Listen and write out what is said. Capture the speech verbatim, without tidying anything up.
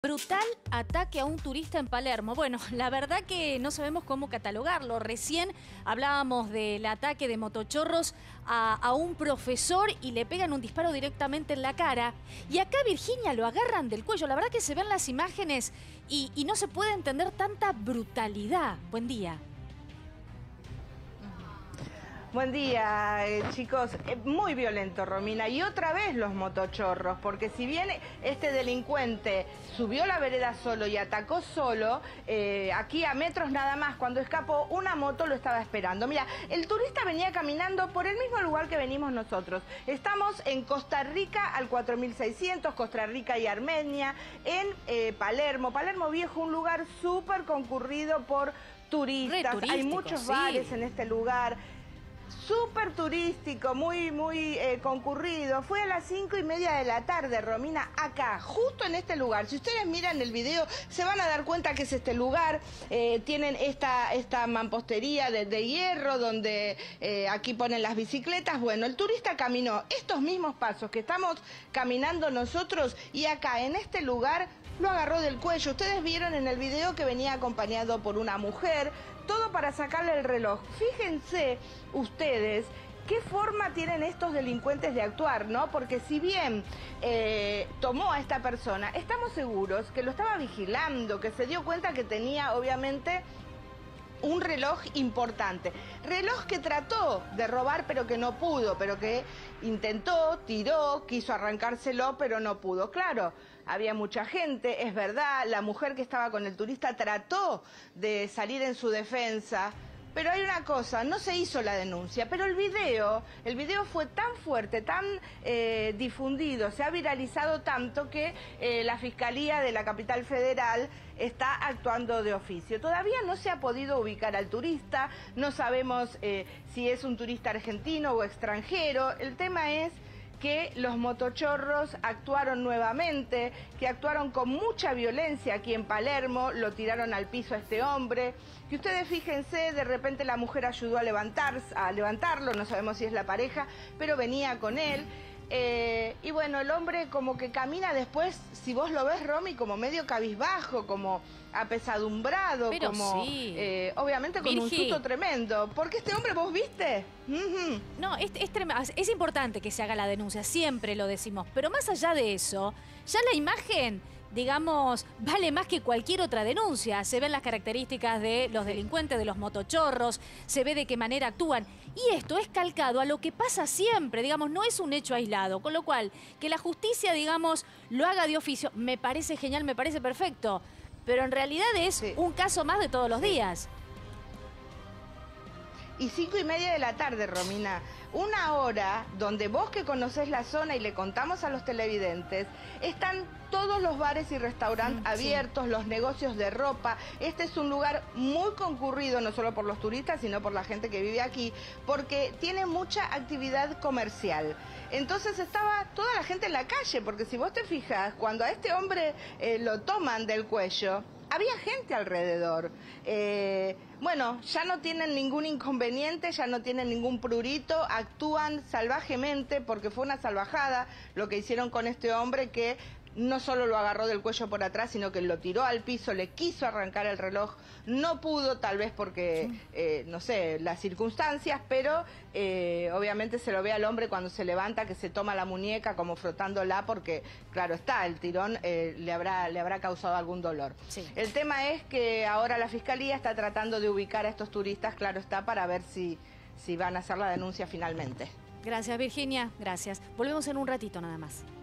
Brutal ataque a un turista en Palermo. Bueno, la verdad que no sabemos cómo catalogarlo. Recién hablábamos del ataque de motochorros a, a un profesor y le pegan un disparo directamente en la cara. Y acá Virginia lo agarran del cuello. La verdad que se ven las imágenes y, y no se puede entender tanta brutalidad. Buen día. Buen día, eh, chicos. Eh, muy violento, Romina. Y otra vez los motochorros, porque si bien este delincuente subió la vereda solo y atacó solo, eh, aquí a metros nada más, cuando escapó, una moto lo estaba esperando. Mira, el turista venía caminando por el mismo lugar que venimos nosotros. Estamos en Costa Rica al cuatro mil seiscientos, Costa Rica y Armenia, en eh, Palermo. Palermo Viejo, un lugar súper concurrido por turistas. Hay muchos sí. bares en este lugar. Súper turístico, muy, muy eh, concurrido. Fue a las cinco y media de la tarde, Romina, acá, justo en este lugar. Si ustedes miran el video, se van a dar cuenta que es este lugar. Eh, tienen esta, esta mampostería de, de hierro, donde eh, aquí ponen las bicicletas. Bueno, el turista caminó estos mismos pasos que estamos caminando nosotros y acá, en este lugar, lo agarró del cuello. Ustedes vieron en el video que venía acompañado por una mujer, todo para sacarle el reloj. Fíjense ustedes qué forma tienen estos delincuentes de actuar, ¿no? Porque si bien eh, tomó a esta persona, estamos seguros que lo estaba vigilando, que se dio cuenta que tenía, obviamente, un reloj importante. Reloj que trató de robar, pero que no pudo, pero que intentó, tiró, quiso arrancárselo, pero no pudo. Claro, había mucha gente, es verdad, la mujer que estaba con el turista trató de salir en su defensa. Pero hay una cosa, no se hizo la denuncia, pero el video, el video fue tan fuerte, tan eh, difundido, se ha viralizado tanto que eh, la Fiscalía de la Capital Federal está actuando de oficio. Todavía no se ha podido ubicar al turista, no sabemos eh, si es un turista argentino o extranjero. El tema es que los motochorros actuaron nuevamente, que actuaron con mucha violencia aquí en Palermo, lo tiraron al piso a este hombre, que ustedes fíjense, de repente la mujer ayudó a, levantar, a levantarlo, no sabemos si es la pareja, pero venía con él. Eh, y bueno, el hombre como que camina después, si vos lo ves, Romy, como medio cabizbajo, como apesadumbrado, pero como sí. eh, obviamente con Virgi. un susto tremendo. Porque este hombre, ¿vos viste? Uh-huh. No, es, es, es importante que se haga la denuncia, siempre lo decimos, pero más allá de eso, ya la imagen, digamos, vale más que cualquier otra denuncia. Se ven las características de los delincuentes, de los motochorros, se ve de qué manera actúan. Y esto es calcado a lo que pasa siempre, digamos, no es un hecho aislado. Con lo cual, que la justicia, digamos, lo haga de oficio, me parece genial, me parece perfecto. Pero en realidad es sí. un caso más de todos los sí. días. Y cinco y media de la tarde, Romina. Una hora donde vos que conocés la zona y le contamos a los televidentes, están todos los bares y restaurantes mm, abiertos, sí. los negocios de ropa. Este es un lugar muy concurrido, no solo por los turistas, sino por la gente que vive aquí, porque tiene mucha actividad comercial. Entonces estaba toda la gente en la calle, porque si vos te fijas, cuando a este hombre eh, lo toman del cuello, había gente alrededor. Eh, bueno, ya no tienen ningún inconveniente, ya no tienen ningún prurito, actúan salvajemente porque fue una salvajada lo que hicieron con este hombre que no solo lo agarró del cuello por atrás, sino que lo tiró al piso, le quiso arrancar el reloj, no pudo, tal vez porque, eh, no sé, las circunstancias, pero eh, obviamente se lo ve al hombre cuando se levanta, que se toma la muñeca como frotándola, porque, claro está, el tirón eh, le, habrá, le habrá causado algún dolor. Sí. El tema es que ahora la Fiscalía está tratando de ubicar a estos turistas, claro está, para ver si, si van a hacer la denuncia finalmente. Gracias, Virginia, gracias. Volvemos en un ratito nada más.